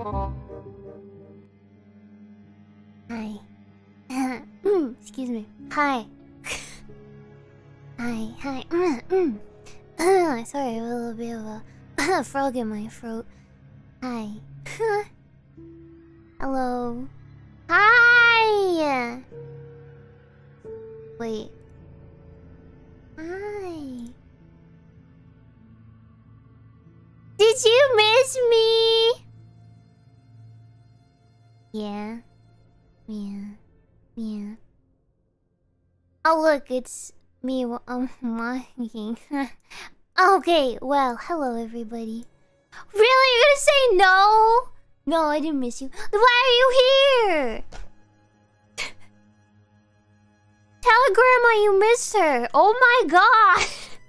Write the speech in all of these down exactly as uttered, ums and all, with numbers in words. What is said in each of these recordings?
Hi. Excuse me. Hi. Hi. Hi. Sorry, I have a little bit of a frog in my throat. Hi. Hello. Hi. Wait. Hi. Did you miss me? Yeah. Yeah. Yeah. Oh look, it's me. I'm walking. Okay, well, hello everybody. Really? You're gonna say no? No, I didn't miss you. Why are you here? Tell Grandma you missed her. Oh my god.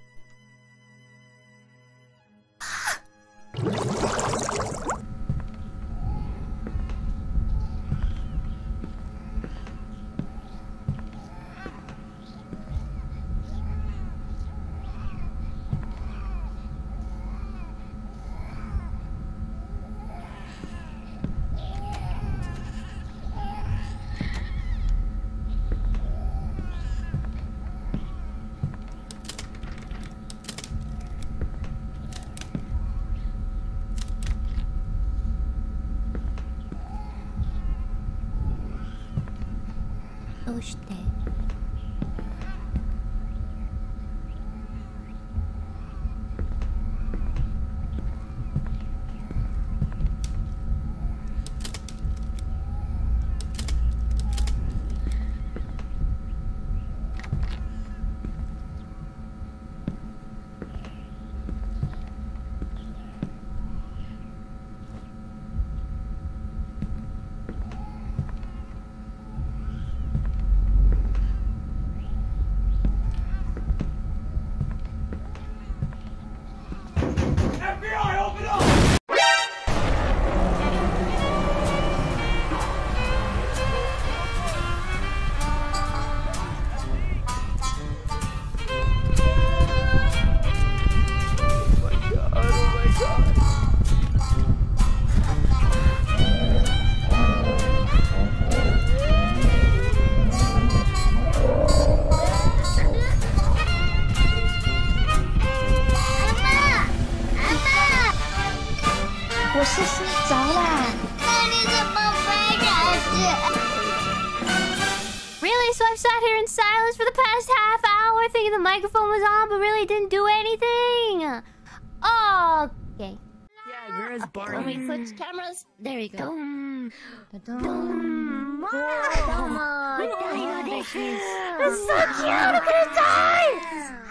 Really? So I've sat here in silence for the past half hour thinking the microphone was on, but really didn't do anything. Okay. Yeah, where's Barney? Let me switch cameras. There you go. Dum, dum, Dum. wow. Oh, This is so cute. I'm gonna die.